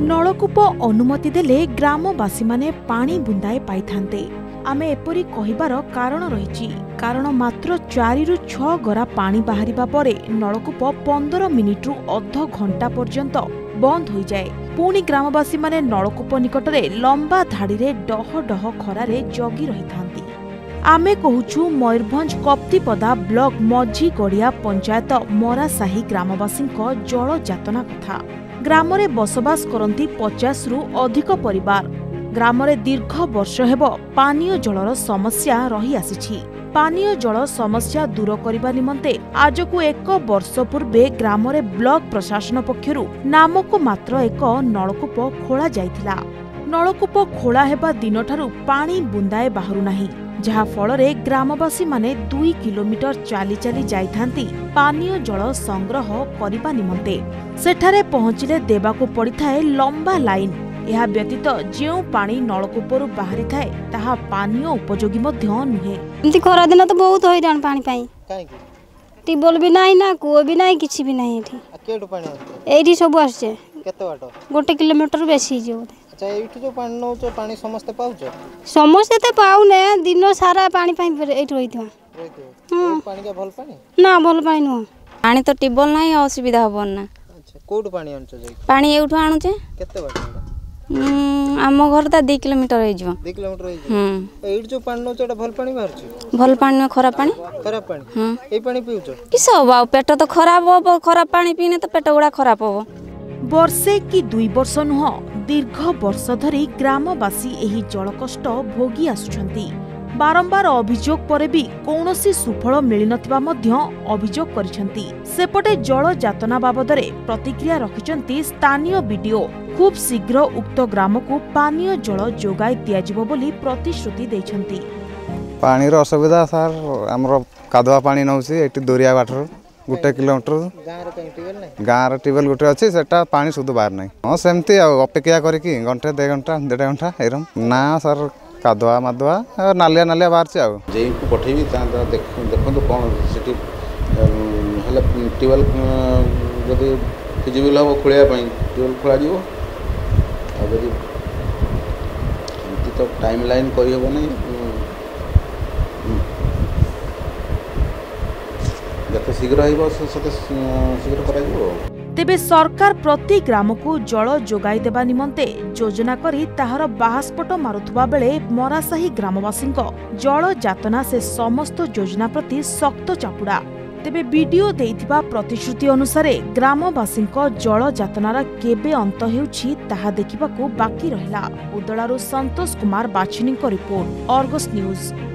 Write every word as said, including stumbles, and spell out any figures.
नलकूप अनुमति देले ग्रामवासी माने पानी बुंदाए पाई थांते। आमे एपरी कहिबार कारण रहिछि कारण मात्र चारि रु छह गरा पानी बाहरिबा परे नलकूप पंद्रह मिनिट रु अध घंटा पर्यंत बंद हो जाए। पुणी ग्रामवासी माने नलकूप निकटरे लंबा धाड़ी रे डह डह खरारे जगी रही थांती। आमे कहूछु मयूरभंज कप्तिपदा ब्लॉक मझी गड़िया पंचायत मरासाही ग्रामवासी जल जातना कथा। ग्राम रे बसवास करंती पचास रु अधिक परिवार। ग्राम रे दीर्घ वर्ष हेब पानीय जलर समस्या रही आसिछि। पानीय जल समस्या दूर करबा निमंते आजकु एक वर्ष पूर्वे ग्राम रे ब्लॉक प्रशासन पक्षरु नामक मात्र एक नलकूप खोला जाइथिला। नलकूप खोला हेबा दिनठारु पानी बुंदाए बाहरु नाही, जहा फलरे ग्रामवासी माने दुई किलोमीटर चाली चाली जाइथांती पानीय जल संग्रह करिबा निमंते। सेठारे पहुंचिले देबाकु पड़िथाए लंबा लाइन। यह व्यतीत जेउ पानी नलकूपरु बाहरी थाए ताहा पानीय उपयोगी मध्य नुहे। एमती खरा दिन तो बहुत हैरान पानी पाई काहे की टिबल भी नाही ना कुओ भी नाही किछि भी नाही एठी। केडो पानी आछे एठी सब आछे केते बाटो गोटे किलोमीटर बेसी जो। अच्छा एठी जो पानी नौच पानी समस्त पाउछ समस्त ते पाउ ने दिन सारा पानी पाई एठी रहिथवा रहिथवा पानी का भल पानी ना भल पानी नो पानी तो टिबल नाही असुविधा होबन ना। अच्छा कोड पानी आनछ जाई पानी एठु आनु छे केते बाटो आम घर ता दो किलोमीटर हो दो किलोमीटर हो एठ जो पानी नोच एटा भल पानी बाहर छ भल पानी में खराब पानी खराब पानी हां ए पानी पिउछ कि सब पेट तो खराब हो। खराब पानी पीने तो पेट गुडा खराब हो। वर्षे कि दुई वर्ष नुह दीर्घ वर्ष धरी ग्रामवासी एही जल कष्ट भोगी आसुछंती। बारंबार अभियोग परे भी कौनसी सुफल मिली नथिबा मध्य अभियोग करिसंती। सेपटे जल जातना बाबदरे प्रतिक्रिया रखिसंती स्थानीय बीडीओ। खूब शीघ्र उक्त ग्राम को पानीय जल जोगाई दियाजिबो बोली प्रतिश्रुति दैछंती। पानी रो असुविधा सर हमरो कादवा पानी नउसी एटी दोरिया बाटर गोटे किलोमीटर गां रे टिबल नै गां रे टिबल गोटे अछि सेटा पानी शुद्ध बाहर नै। हां सेमती अपेक्षा करी कि घंटे दे घंटा डेढ़ घंटा एरम ना सर कादवा मादवा नालिया नालिया बाहर छ आ जेई को पठेबी ता देखो देखो तो कोन सिटी हले टिबल जदी फिजिबल हो खोलिया पई टिबल खोला दियो आ जदी तो टाइम लाइन करी हो नै जते शीघ्र आइबो सते शीघ्र करा दियो। तेबे सरकार प्रति ग्राम को जल जोगाई देबा निमंते योजना करी ताहार बाहास्पट मारुथुबा बेले मरासाही ग्रामवासी जल जातना से समस्त योजना प्रति सख्त चापुड़ा। तेबे बीडीओ देइथिबा प्रतिश्रुति अनुसार ग्रामवासी जल जातनार केबे अंत हेउछि ताहा देखिबाकू बाकी रहिला। उदलारू संतोष कुमार बाछिनी रिपोर्ट, अर्गस न्यूज।